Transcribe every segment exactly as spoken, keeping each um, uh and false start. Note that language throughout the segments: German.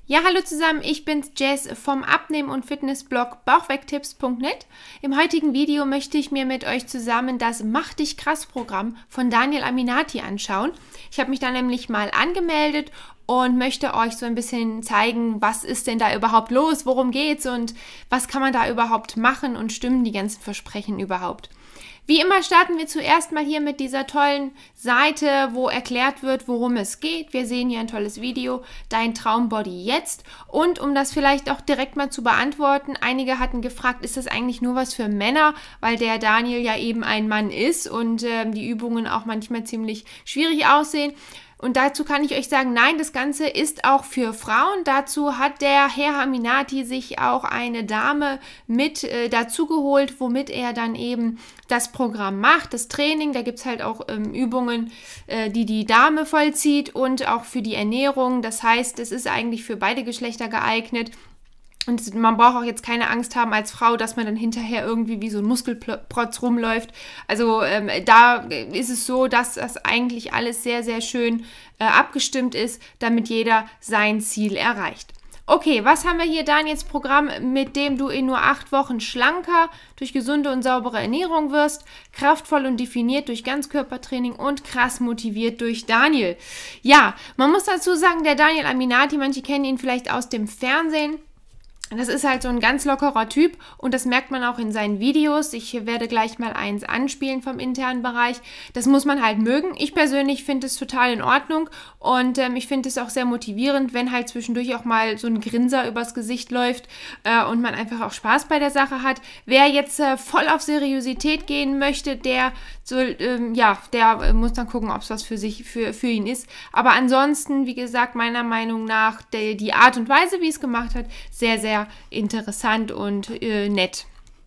Ja, hallo zusammen, ich bin's Jess vom Abnehmen- und Fitnessblog bauchwegtipps punkt net. Im heutigen Video möchte ich mir mit euch zusammen das Mach dich krass Programm von Daniel Aminati anschauen. Ich habe mich da nämlich mal angemeldet und möchte euch so ein bisschen zeigen, was ist denn da überhaupt los, worum geht's und was kann man da überhaupt machen und stimmen die ganzen Versprechen überhaupt. Wie immer starten wir zuerst mal hier mit dieser tollen Seite, wo erklärt wird, worum es geht. Wir sehen hier ein tolles Video, Dein Traumbody jetzt. Und um das vielleicht auch direkt mal zu beantworten, einige hatten gefragt, ist das eigentlich nur was für Männer, weil der Daniel ja eben ein Mann ist und äh, die Übungen auch manchmal ziemlich schwierig aussehen. Und dazu kann ich euch sagen, nein, das Ganze ist auch für Frauen. Dazu hat der Herr Aminati sich auch eine Dame mit äh, dazu geholt, womit er dann eben das Programm macht, das Training. Da gibt es halt auch ähm, Übungen, äh, die die Dame vollzieht und auch für die Ernährung. Das heißt, es ist eigentlich für beide Geschlechter geeignet. Und man braucht auch jetzt keine Angst haben als Frau, dass man dann hinterher irgendwie wie so ein Muskelprotz rumläuft. Also ähm, da ist es so, dass das eigentlich alles sehr, sehr schön äh, abgestimmt ist, damit jeder sein Ziel erreicht. Okay, was haben wir hier? Daniels Programm, mit dem du in nur acht Wochen schlanker durch gesunde und saubere Ernährung wirst, kraftvoll und definiert durch Ganzkörpertraining und krass motiviert durch Daniel. Ja, man muss dazu sagen, der Daniel Aminati, manche kennen ihn vielleicht aus dem Fernsehen. Das ist halt so ein ganz lockerer Typ und das merkt man auch in seinen Videos. Ich werde gleich mal eins anspielen vom internen Bereich. Das muss man halt mögen. Ich persönlich finde es total in Ordnung und ähm, ich finde es auch sehr motivierend, wenn halt zwischendurch auch mal so ein Grinser übers Gesicht läuft äh, und man einfach auch Spaß bei der Sache hat. Wer jetzt äh, voll auf Seriosität gehen möchte, der soll, ähm, ja, der äh, muss dann gucken, ob es was für sich, für, für ihn ist. Aber ansonsten, wie gesagt, meiner Meinung nach, der, die Art und Weise, wie es gemacht hat, sehr, sehr interessant und äh, nett.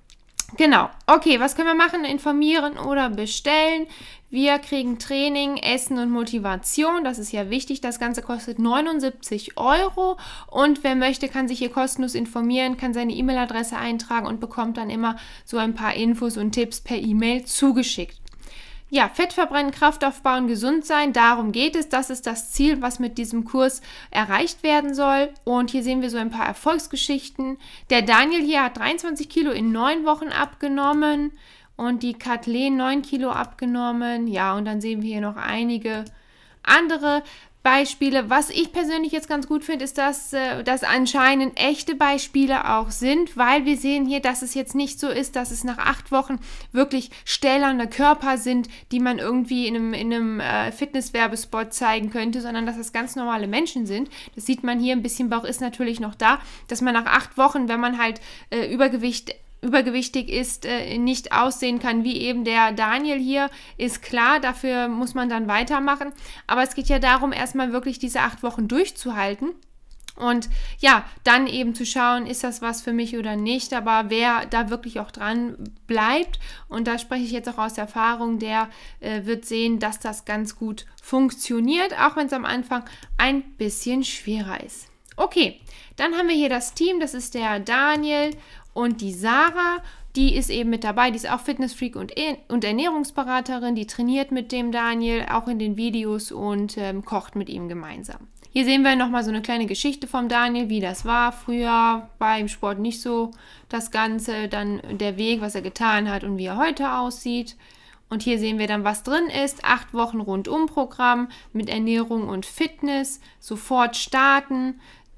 Genau. Okay, was können wir machen? Informieren oder bestellen. Wir kriegen Training, Essen und Motivation. Das ist ja wichtig. Das Ganze kostet neunundsiebzig Euro. Und wer möchte, kann sich hier kostenlos informieren, kann seine E-Mail-Adresse eintragen und bekommt dann immer so ein paar Infos und Tipps per E-Mail zugeschickt. Ja, Fett verbrennen, Kraft aufbauen, gesund sein, darum geht es. Das ist das Ziel, was mit diesem Kurs erreicht werden soll. Und hier sehen wir so ein paar Erfolgsgeschichten. Der Daniel hier hat dreiundzwanzig Kilo in neun Wochen abgenommen und die Kathleen neun Kilo abgenommen. Ja, und dann sehen wir hier noch einige andere Beispiele. Was ich persönlich jetzt ganz gut finde, ist, dass äh, das anscheinend echte Beispiele auch sind, weil wir sehen hier, dass es jetzt nicht so ist, dass es nach acht Wochen wirklich stählerne Körper sind, die man irgendwie in einem, in einem äh, Fitnesswerbespot zeigen könnte, sondern dass das ganz normale Menschen sind. Das sieht man hier, ein bisschen Bauch ist natürlich noch da, dass man nach acht Wochen, wenn man halt äh, Übergewicht übergewichtig ist, äh, nicht aussehen kann wie eben der Daniel hier, ist klar, dafür muss man dann weitermachen, aber es geht ja darum, erstmal wirklich diese acht Wochen durchzuhalten und ja, dann eben zu schauen, ist das was für mich oder nicht, aber wer da wirklich auch dran bleibt, und da spreche ich jetzt auch aus Erfahrung, der äh, wird sehen, dass das ganz gut funktioniert, auch wenn es am Anfang ein bisschen schwerer ist. Okay, dann haben wir hier das Team, das ist der Daniel und die Sarah, die ist eben mit dabei, die ist auch Fitnessfreak und, und Ernährungsberaterin, die trainiert mit dem Daniel, auch in den Videos und ähm, kocht mit ihm gemeinsam. Hier sehen wir nochmal so eine kleine Geschichte vom Daniel, wie das war. Früher war im Sport nicht so das Ganze, dann der Weg, was er getan hat und wie er heute aussieht. Und hier sehen wir dann, was drin ist. Acht Wochen Rundum-Programm mit Ernährung und Fitness, sofort starten,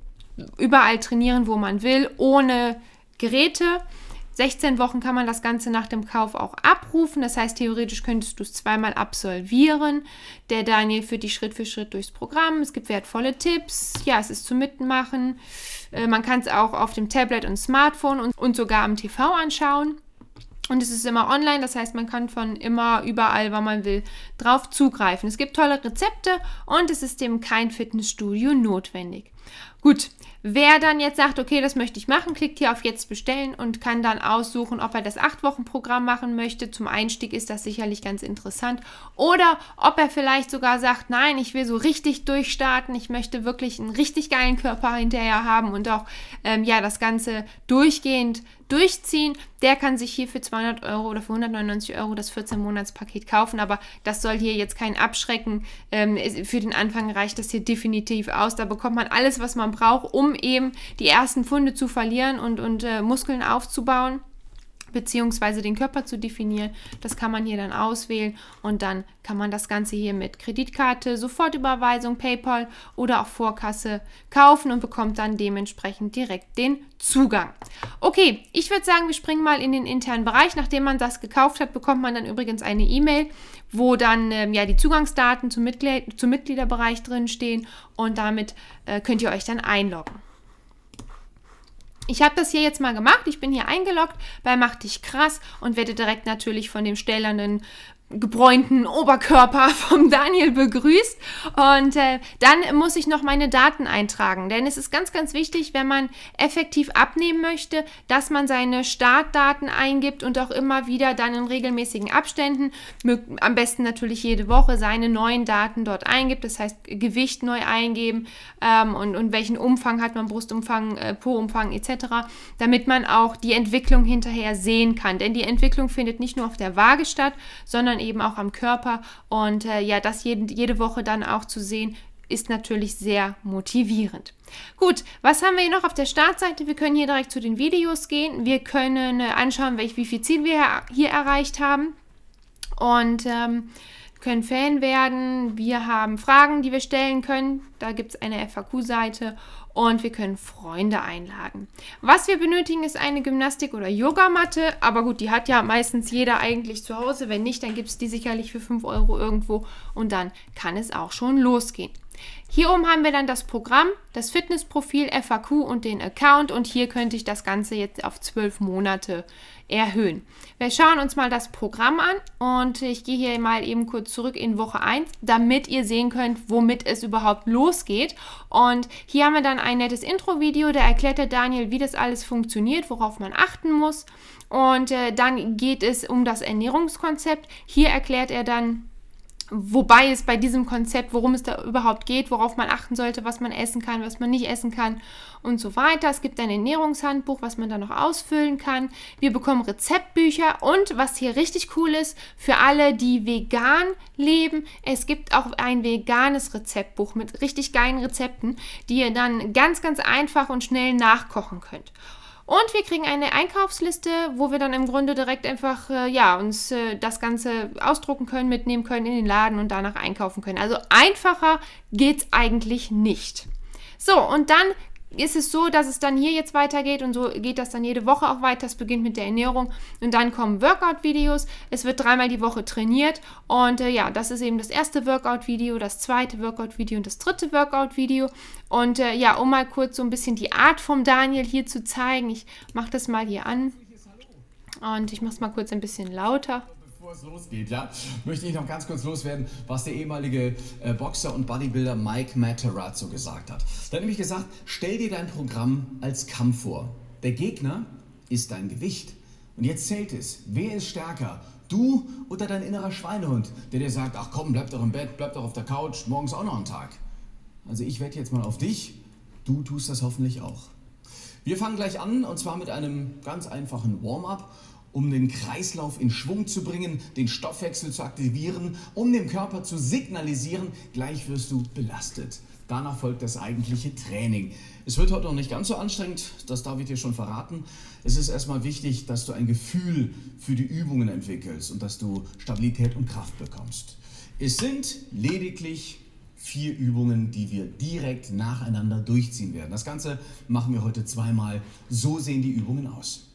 überall trainieren, wo man will, ohne Geräte. sechzehn Wochen kann man das Ganze nach dem Kauf auch abrufen. Das heißt, theoretisch könntest du es zweimal absolvieren. Der Daniel führt dich Schritt für Schritt durchs Programm. Es gibt wertvolle Tipps. Ja, es ist zum Mitmachen. Äh, man kann es auch auf dem Tablet und Smartphone und, und sogar am T V anschauen. Und es ist immer online, das heißt, man kann von immer, überall, wann man will, drauf zugreifen. Es gibt tolle Rezepte und es ist eben kein Fitnessstudio notwendig. Gut, wer dann jetzt sagt, okay, das möchte ich machen, klickt hier auf Jetzt bestellen und kann dann aussuchen, ob er das acht Wochen Programm machen möchte. Zum Einstieg ist das sicherlich ganz interessant. Oder ob er vielleicht sogar sagt, nein, ich will so richtig durchstarten, ich möchte wirklich einen richtig geilen Körper hinterher haben und auch ähm, ja, das Ganze durchgehend durchziehen, der kann sich hier für zweihundert Euro oder für hundertneunundneunzig Euro das vierzehn-Monats-Paket kaufen, aber das soll hier jetzt kein Abschrecken. Ähm, für den Anfang reicht das hier definitiv aus. Da bekommt man alles, was man braucht, um um eben die ersten Pfunde zu verlieren und, und äh, Muskeln aufzubauen, beziehungsweise den Körper zu definieren. Das kann man hier dann auswählen und dann kann man das Ganze hier mit Kreditkarte, Sofortüberweisung, PayPal oder auch Vorkasse kaufen und bekommt dann dementsprechend direkt den Zugang. Okay, ich würde sagen, wir springen mal in den internen Bereich. Nachdem man das gekauft hat, bekommt man dann übrigens eine E-Mail, wo dann ähm, ja die Zugangsdaten zum, Mitglied zum Mitgliederbereich drin stehen und damit äh, könnt ihr euch dann einloggen. Ich habe das hier jetzt mal gemacht. Ich bin hier eingeloggt bei Mach dich krass und werde direkt natürlich von dem stählernen, gebräunten Oberkörper vom Daniel begrüßt. Und äh, dann muss ich noch meine Daten eintragen, denn es ist ganz, ganz wichtig, wenn man effektiv abnehmen möchte, dass man seine Startdaten eingibt und auch immer wieder dann in regelmäßigen Abständen, am besten natürlich jede Woche, seine neuen Daten dort eingibt. Das heißt, Gewicht neu eingeben ähm, und, und welchen Umfang hat man, Brustumfang, äh, Po-Umfang et cetera, damit man auch die Entwicklung hinterher sehen kann. Denn die Entwicklung findet nicht nur auf der Waage statt, sondern eben auch am Körper und äh, ja, das jede, jede Woche dann auch zu sehen, ist natürlich sehr motivierend. Gut, was haben wir hier noch auf der Startseite? Wir können hier direkt zu den Videos gehen. Wir können äh, anschauen, welch, wie viel Ziel wir hier erreicht haben und ähm, können Fan werden. Wir haben Fragen, die wir stellen können. Da gibt es eine F A Q-Seite und wir können Freunde einladen. Was wir benötigen, ist eine Gymnastik- oder Yogamatte. Aber gut, die hat ja meistens jeder eigentlich zu Hause. Wenn nicht, dann gibt es die sicherlich für fünf Euro irgendwo und dann kann es auch schon losgehen. Hier oben haben wir dann das Programm, das Fitnessprofil, F A Q und den Account und hier könnte ich das Ganze jetzt auf zwölf Monate erhöhen. Wir schauen uns mal das Programm an und ich gehe hier mal eben kurz zurück in Woche eins, damit ihr sehen könnt, womit es überhaupt losgeht. Und hier haben wir dann ein nettes Intro-Video, da erklärt der Daniel, wie das alles funktioniert, worauf man achten muss. Und äh, dann geht es um das Ernährungskonzept. Hier erklärt er dann, wobei es bei diesem Konzept, worum es da überhaupt geht, worauf man achten sollte, was man essen kann, was man nicht essen kann und so weiter. Es gibt ein Ernährungshandbuch, was man da noch ausfüllen kann. Wir bekommen Rezeptbücher und was hier richtig cool ist, für alle, die vegan leben, es gibt auch ein veganes Rezeptbuch mit richtig geilen Rezepten, die ihr dann ganz, ganz einfach und schnell nachkochen könnt. Und wir kriegen eine Einkaufsliste, wo wir dann im Grunde direkt einfach äh, ja, uns äh, das Ganze ausdrucken können, mitnehmen können in den Laden und danach einkaufen können. Also einfacher geht es eigentlich nicht. So, und dann ist es so, dass es dann hier jetzt weitergeht und so geht das dann jede Woche auch weiter. Es beginnt mit der Ernährung und dann kommen Workout-Videos. Es wird dreimal die Woche trainiert und äh, ja, das ist eben das erste Workout-Video, das zweite Workout-Video und das dritte Workout-Video. Und äh, ja, um mal kurz so ein bisschen die Art vom Daniel hier zu zeigen, ich mache das mal hier an und ich mache es mal kurz ein bisschen lauter. Bevor es losgeht, ja, möchte ich noch ganz kurz loswerden, was der ehemalige äh, Boxer und Bodybuilder Mike Matarazzo gesagt hat. Der hat nämlich gesagt, stell dir dein Programm als Kampf vor. Der Gegner ist dein Gewicht. Und jetzt zählt es. Wer ist stärker? Du oder dein innerer Schweinehund, der dir sagt, ach komm, bleib doch im Bett, bleib doch auf der Couch, morgens auch noch ein Tag. Also ich wette jetzt mal auf dich, du tust das hoffentlich auch. Wir fangen gleich an und zwar mit einem ganz einfachen Warm-up, um den Kreislauf in Schwung zu bringen, den Stoffwechsel zu aktivieren, um dem Körper zu signalisieren, gleich wirst du belastet. Danach folgt das eigentliche Training. Es wird heute noch nicht ganz so anstrengend, das darf ich dir schon verraten. Es ist erstmal wichtig, dass du ein Gefühl für die Übungen entwickelst und dass du Stabilität und Kraft bekommst. Es sind lediglich vier Übungen, die wir direkt nacheinander durchziehen werden. Das Ganze machen wir heute zweimal. So sehen die Übungen aus.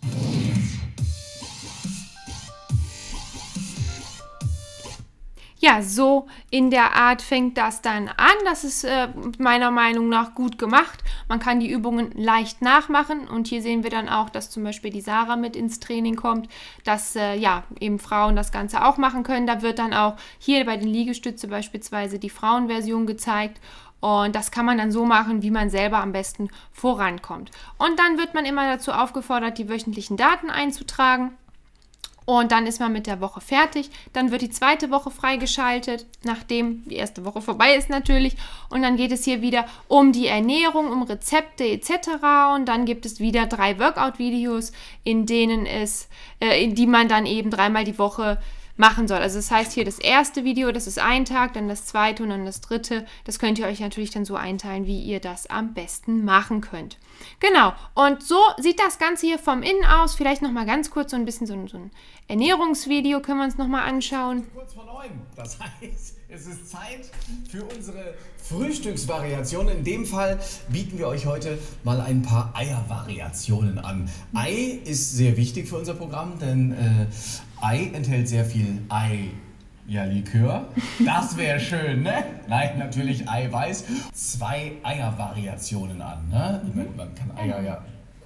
Ja, so in der Art fängt das dann an. Das ist äh, meiner Meinung nach gut gemacht. Man kann die Übungen leicht nachmachen und hier sehen wir dann auch, dass zum Beispiel die Sarah mit ins Training kommt, dass äh, ja, eben Frauen das Ganze auch machen können. Da wird dann auch hier bei den Liegestütze beispielsweise die Frauenversion gezeigt. Und das kann man dann so machen, wie man selber am besten vorankommt. Und dann wird man immer dazu aufgefordert, die wöchentlichen Daten einzutragen. Und dann ist man mit der Woche fertig. Dann wird die zweite Woche freigeschaltet, nachdem die erste Woche vorbei ist natürlich. Und dann geht es hier wieder um die Ernährung, um Rezepte et cetera. Und dann gibt es wieder drei Workout-Videos, in denen es, äh, in die man dann eben dreimal die Woche machen soll. Also das heißt hier das erste Video, das ist ein Tag, dann das zweite und dann das dritte. Das könnt ihr euch natürlich dann so einteilen, wie ihr das am besten machen könnt. Genau, und so sieht das Ganze hier vom Innen aus. Vielleicht nochmal ganz kurz so ein bisschen so ein, so ein Ernährungsvideo können wir uns nochmal anschauen. Kurz vor neun, das heißt, es ist Zeit für unsere Frühstücksvariation. In dem Fall bieten wir euch heute mal ein paar Eiervariationen an. Ei ist sehr wichtig für unser Programm, denn äh, Ei enthält sehr viel Ei. Ja, Likör. Das wäre schön, ne? Nein, natürlich Eiweiß. Zwei Eiervariationen an, ne? Man, man kann Eier ja...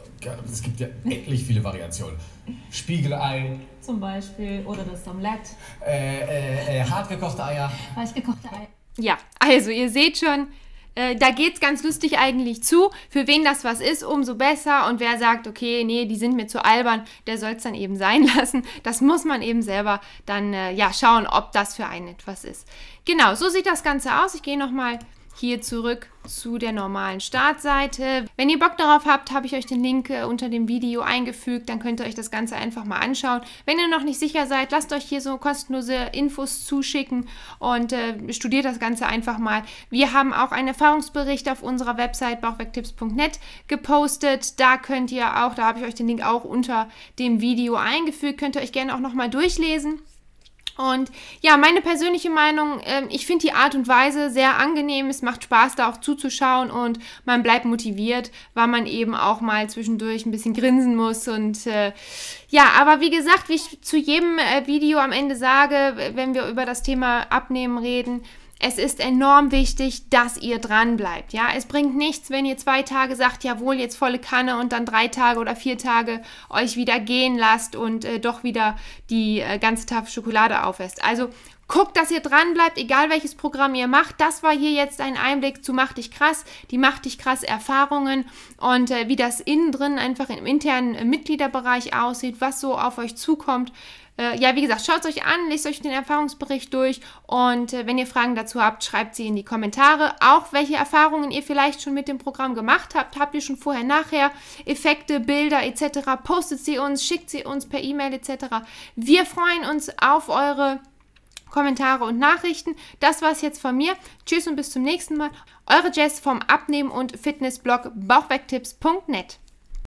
Es gibt ja etlich viele Variationen. Spiegelei. Zum Beispiel. Oder das Omelette. Äh, äh, äh, hartgekochte Eier. Weichgekochte Eier. Ja, also ihr seht schon, äh, da geht es ganz lustig eigentlich zu. Für wen das was ist, umso besser. Und wer sagt, okay, nee, die sind mir zu albern, der soll es dann eben sein lassen. Das muss man eben selber dann äh, ja, schauen, ob das für einen etwas ist. Genau, so sieht das Ganze aus. Ich gehe nochmal hier zurück zu der normalen Startseite. Wenn ihr Bock darauf habt, habe ich euch den Link äh, unter dem Video eingefügt, dann könnt ihr euch das Ganze einfach mal anschauen. Wenn ihr noch nicht sicher seid, lasst euch hier so kostenlose Infos zuschicken und äh, studiert das Ganze einfach mal. Wir haben auch einen Erfahrungsbericht auf unserer Website bauchwegtipps punkt net gepostet. Da könnt ihr auch, da habe ich euch den Link auch unter dem Video eingefügt, könnt ihr euch gerne auch nochmal durchlesen. Und ja, meine persönliche Meinung, äh, ich finde die Art und Weise sehr angenehm, es macht Spaß da auch zuzuschauen und man bleibt motiviert, weil man eben auch mal zwischendurch ein bisschen grinsen muss und äh, ja, aber wie gesagt, wie ich zu jedem äh, Video am Ende sage, wenn wir über das Thema Abnehmen reden, es ist enorm wichtig, dass ihr dran bleibt. Ja? Es bringt nichts, wenn ihr zwei Tage sagt, jawohl, jetzt volle Kanne und dann drei Tage oder vier Tage euch wieder gehen lasst und äh, doch wieder die äh, ganze Tafel Schokolade aufesst. Also guckt, dass ihr dran bleibt, egal welches Programm ihr macht. Das war hier jetzt ein Einblick zu Mach dich krass, die Mach dich krass Erfahrungen und äh, wie das innen drin einfach im internen äh, Mitgliederbereich aussieht, was so auf euch zukommt. Äh, ja, wie gesagt, schaut es euch an, lest euch den Erfahrungsbericht durch und äh, wenn ihr Fragen dazu habt, schreibt sie in die Kommentare. Auch welche Erfahrungen ihr vielleicht schon mit dem Programm gemacht habt, habt ihr schon vorher, nachher, Effekte, Bilder et cetera. Postet sie uns, schickt sie uns per E-Mail et cetera. Wir freuen uns auf eure Kommentare und Nachrichten. Das war es jetzt von mir. Tschüss und bis zum nächsten Mal. Eure Jess vom Abnehmen- und Fitnessblog bauchwegtipps punkt net.